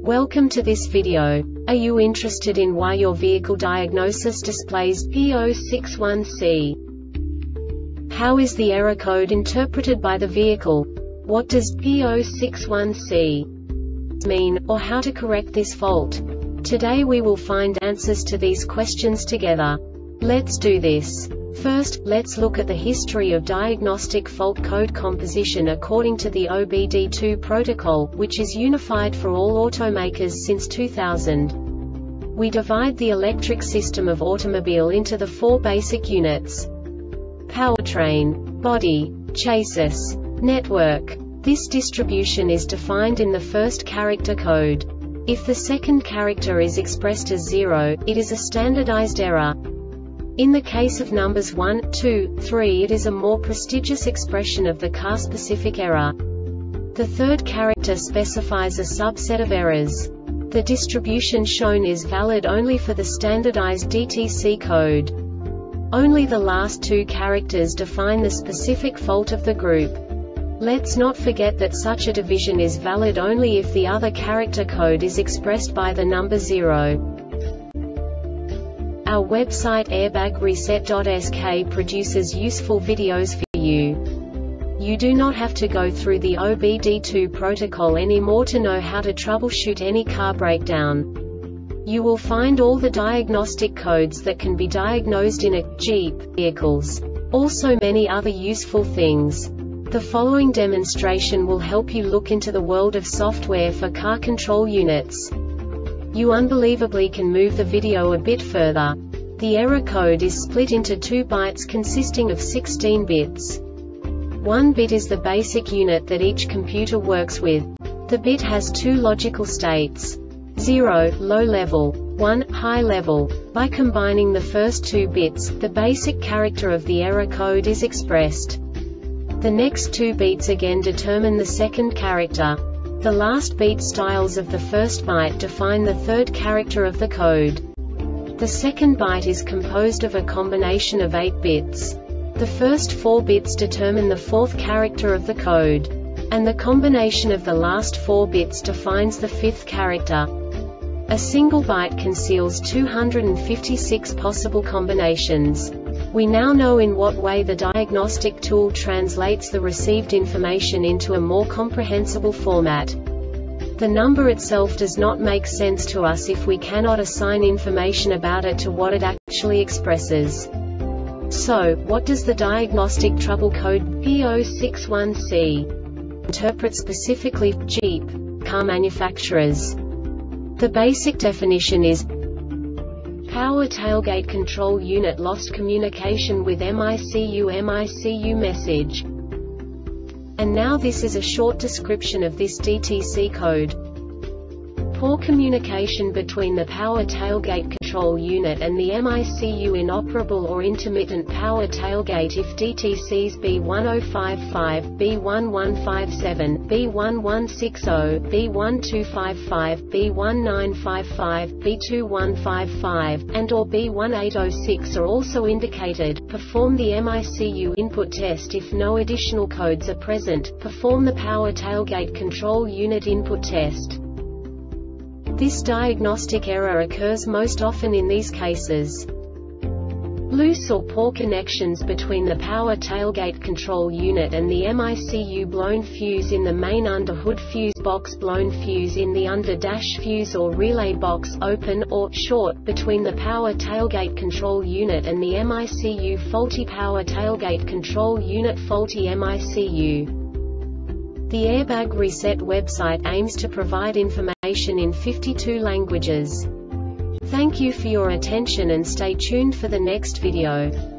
Welcome to this video. Are you interested in why your vehicle diagnosis displays P061C? How is the error code interpreted by the vehicle? What does P061C mean, or how to correct this fault? Today we will find answers to these questions together. Let's do this. First, let's look at the history of diagnostic fault code composition according to the OBD2 protocol, which is unified for all automakers since 2000. We divide the electric system of automobile into the four basic units: powertrain, body, chassis, network. This distribution is defined in the first character code. If the second character is expressed as 0, it is a standardized error. In the case of numbers 1, 2, 3, it is a more prestigious expression of the car-specific error. The third character specifies a subset of errors. The distribution shown is valid only for the standardized DTC code. Only the last two characters define the specific fault of the group. Let's not forget that such a division is valid only if the other character code is expressed by the number 0. Our website airbagreset.sk produces useful videos for you. You do not have to go through the OBD2 protocol anymore to know how to troubleshoot any car breakdown. You will find all the diagnostic codes that can be diagnosed in a Jeep vehicles. Also many other useful things. The following demonstration will help you look into the world of software for car control units. You unbelievably can move the video a bit further. The error code is split into 2 bytes consisting of 16 bits. 1 bit is the basic unit that each computer works with. The bit has 2 logical states: 0, low level, 1, high level. By combining the first 2 bits, the basic character of the error code is expressed. The next 2 beats again determine the second character. The last beat styles of the first byte define the third character of the code. The second byte is composed of a combination of 8 bits. The first 4 bits determine the fourth character of the code. And the combination of the last 4 bits defines the fifth character. A single byte conceals 256 possible combinations. We now know in what way the diagnostic tool translates the received information into a more comprehensible format. The number itself does not make sense to us if we cannot assign information about it to what it actually expresses. So, what does the diagnostic trouble code P061C interpret specifically for Jeep car manufacturers? The basic definition is: power tailgate control unit lost communication with MICU message. And now this is a short description of this DTC code. Poor communication between the power tailgate control unit and the MICU. Inoperable or intermittent power tailgate if DTCs B1055, B1157, B1160, B1255, B1955, B2155, and or B1806 are also indicated. Perform the MICU input test. If no additional codes are present, perform the power tailgate control unit input test. This diagnostic error occurs most often in these cases: loose or poor connections between the power tailgate control unit and the MICU, blown fuse in the main under-hood fuse box, blown fuse in the under-dash fuse or relay box, open or short between the power tailgate control unit and the MICU, faulty power tailgate control unit, faulty MICU. The Airbag Reset website aims to provide information in 52 languages. Thank you for your attention and stay tuned for the next video.